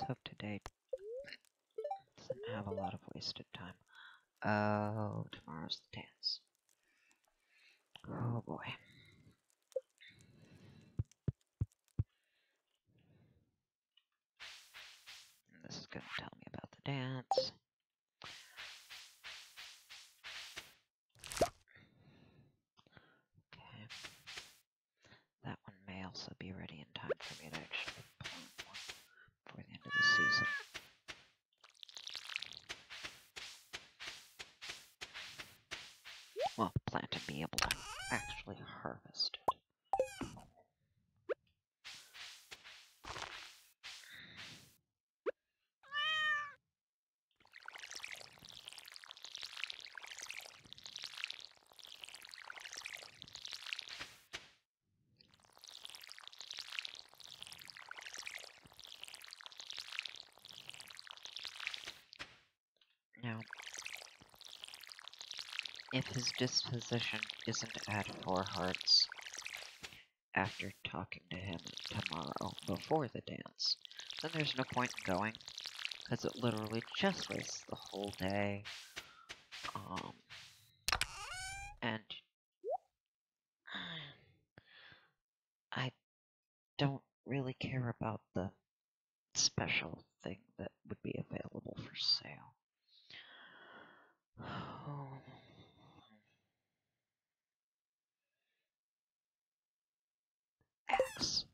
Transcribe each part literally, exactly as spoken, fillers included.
hope today doesn't have a lot of wasted time. Oh, tomorrow's the dance. Oh boy. And this is going to tell me about the dance. Okay. That one may also be ready in time for me to actually plant one before the end of the season. Well, plant and be able to actually harvest it. Now, if his disposition isn't at four hearts after talking to him tomorrow before the dance, then there's no point in going, because it literally just wastes the whole day. Um, and I don't really care about the special thing that would be available for sale. Oh. Axe.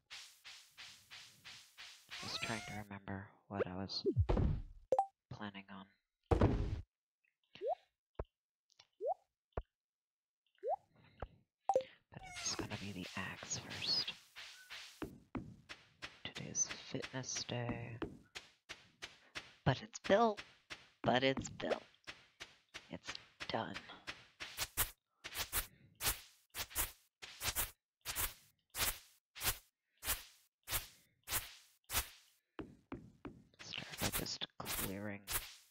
I was trying to remember what I was planning on. But it's gonna be the axe first. Today's fitness day. But it's built. But it's built. It's done. Start by just clearing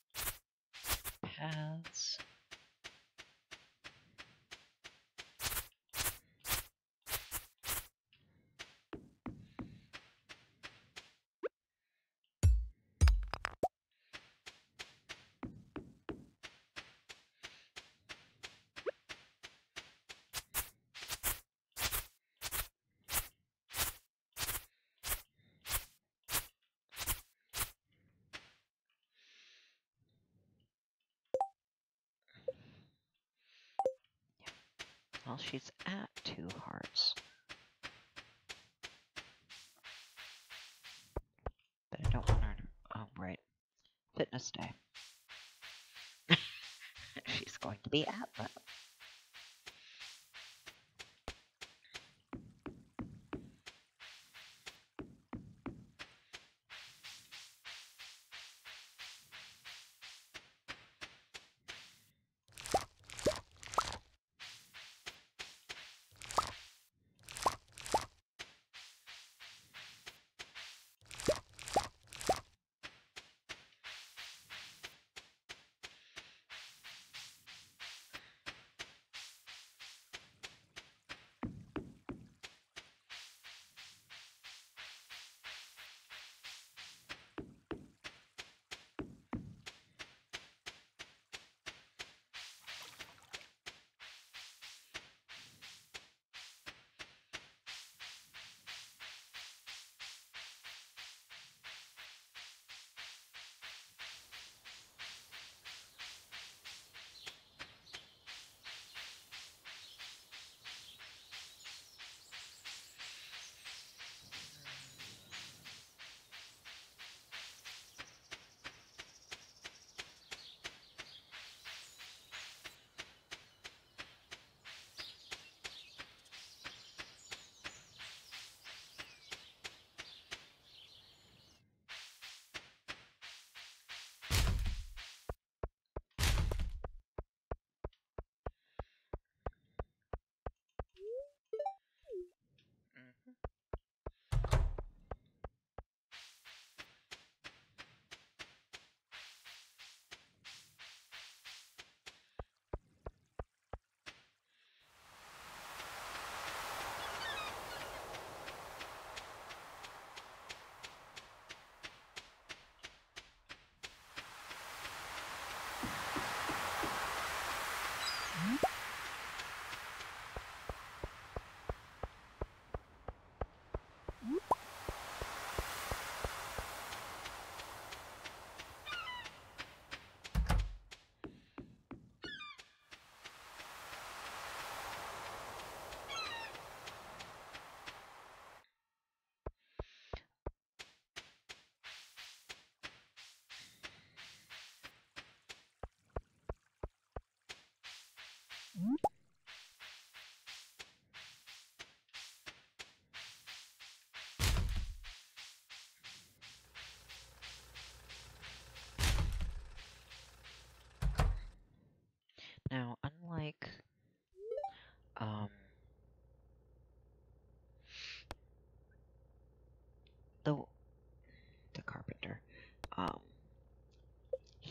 paths. Well, she's at two hearts. But I don't want her to... Oh, right. Fitness day. She's going to be at that.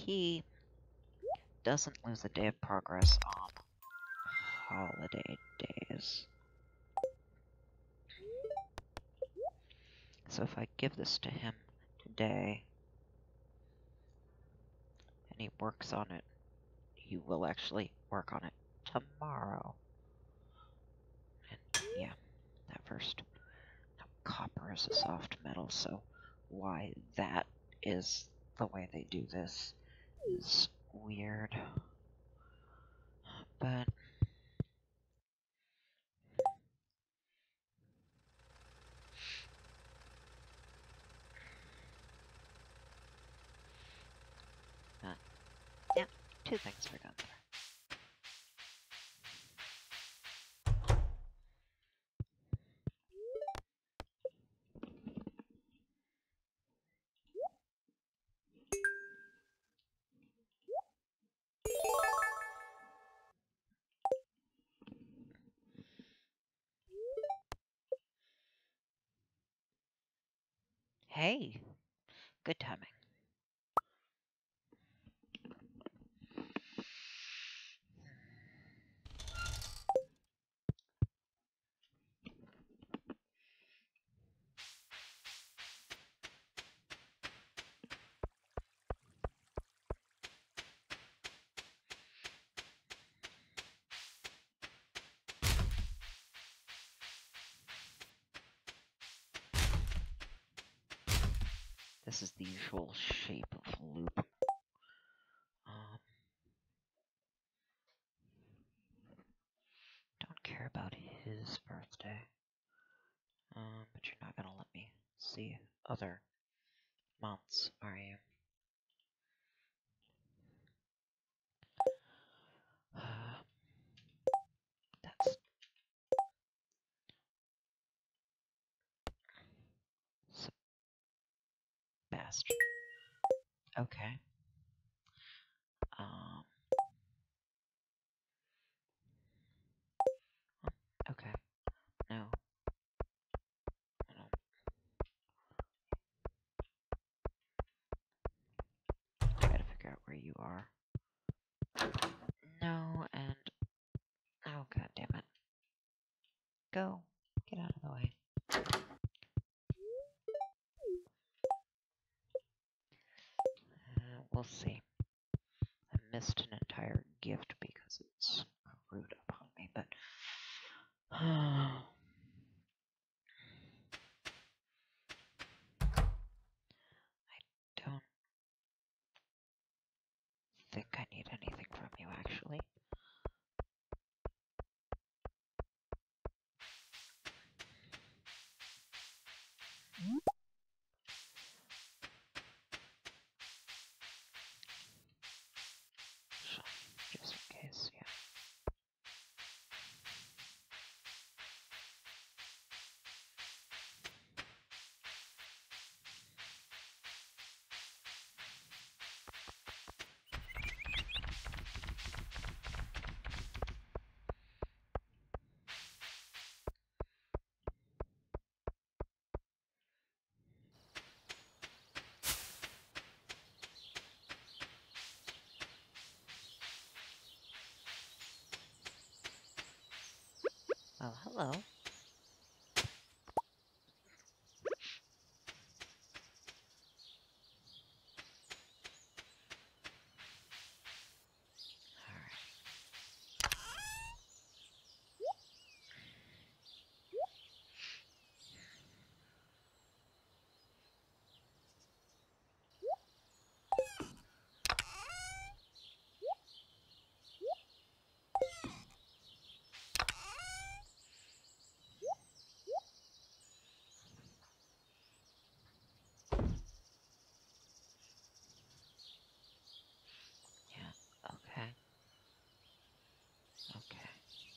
he doesn't lose a day of progress on holiday days. So if I give this to him today, and he works on it, he will actually work on it tomorrow. And yeah, that first. Now, copper is a soft metal, so why that is the way they do this is weird. But uh, yeah, two things are done there. Hey, good timing. This is the usual shape of loop. Um, don't care about his birthday. Um, but you're not gonna let me see other months, are you? Uh, that's Sebastian. Okay. Um. Okay. No. I don't. I gotta figure out where you are. No, and oh god damn it. Go. Get out of the way. Uh, we'll see. I missed an entire gift because it screwed up on me, but I don't think I need anything from you, actually. Just in case, yeah. Oh, hello. Yeah, okay. Okay.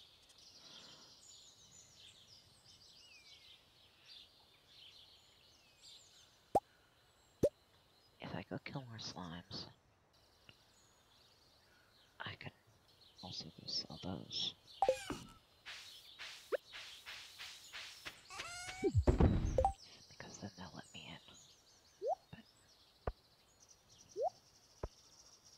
If I go kill more slimes, I can also go sell those. Because then they'll let me in. But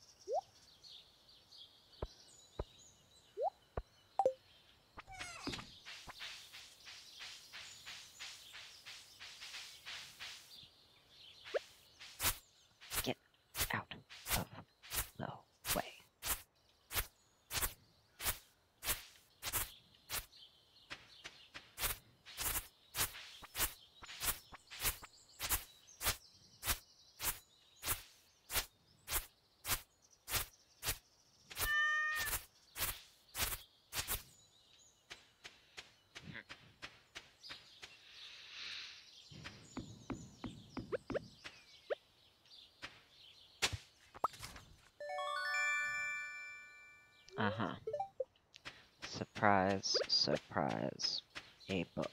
Uh-huh. Surprise, surprise. A book.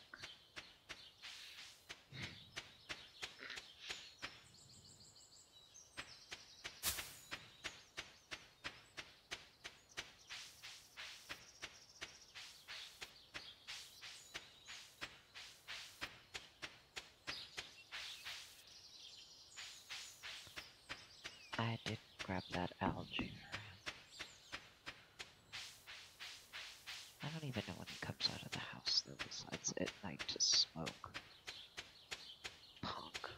I did grab that algae for him. I don't even know when he comes out of the house, though, besides at night to smoke. Punk.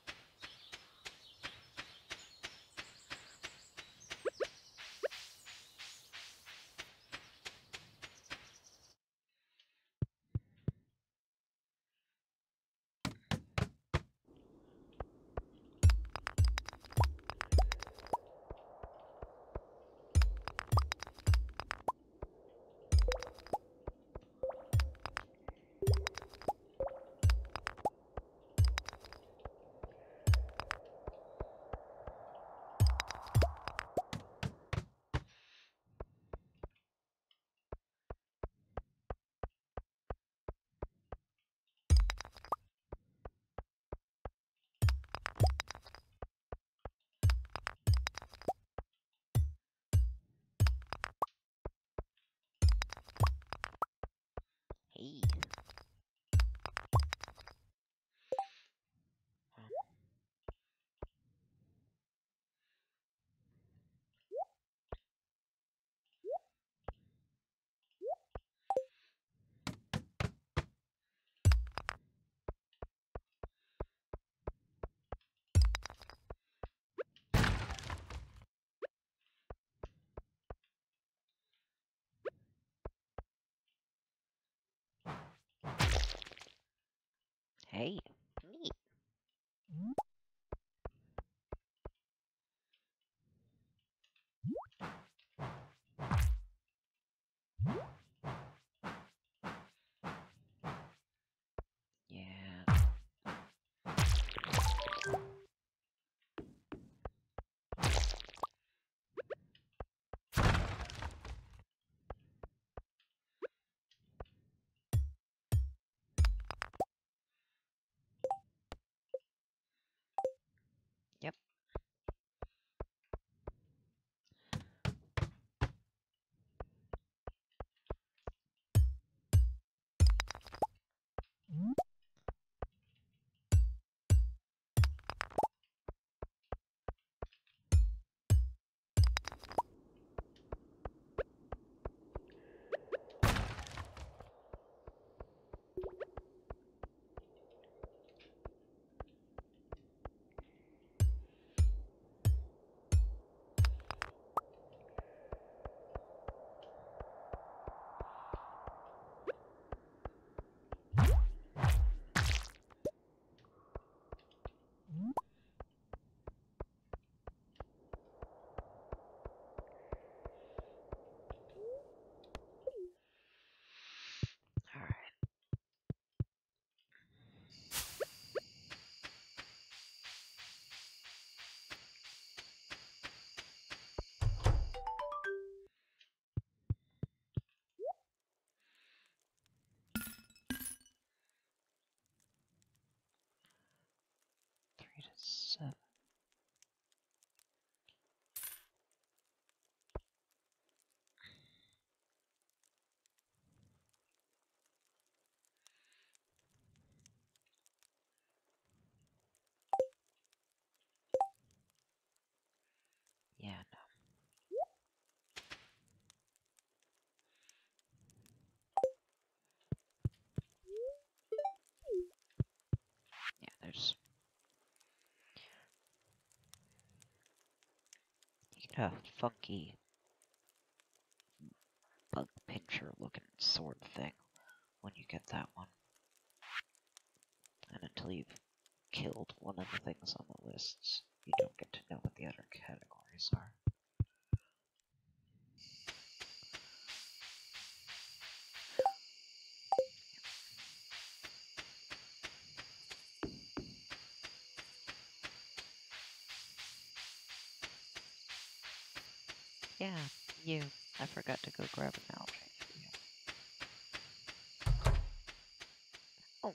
Hey. Hey. Neat. Yeah. Yep. Alright. Three to seven. Yeah, no. Yeah, there's... You get a funky bug pincher looking sword thing when you get that one. And until you've killed one of the things on the lists, you don't get to know what the other categories are. Yeah, you. I forgot to go grab an algae for you. Oh.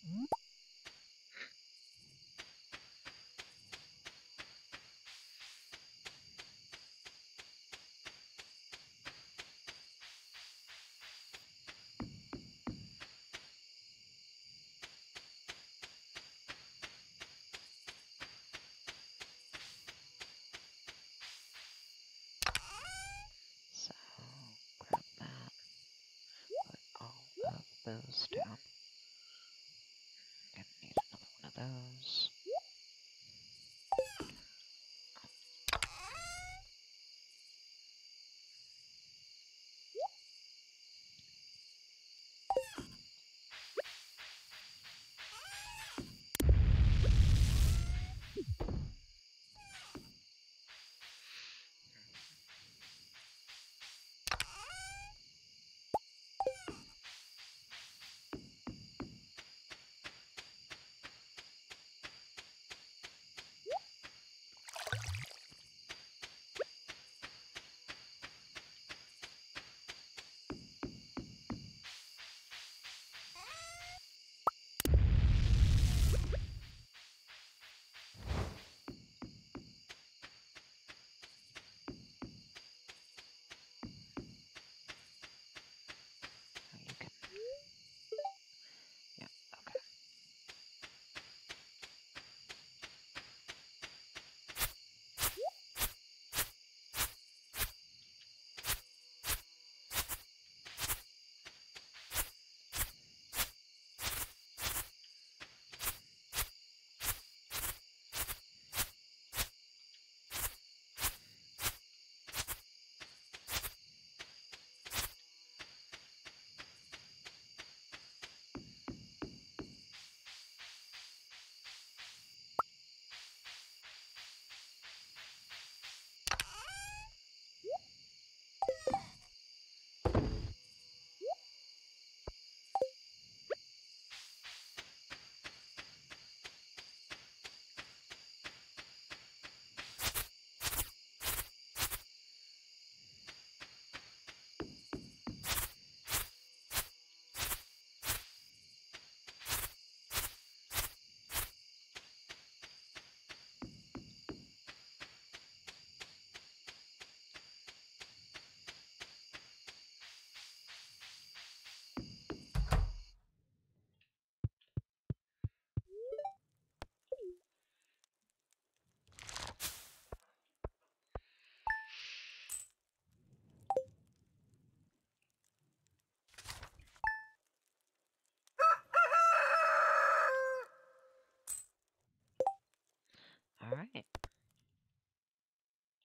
So, grab that. Put all of those down. Gonna need another one of those. You can... Yeah, okay. Alright.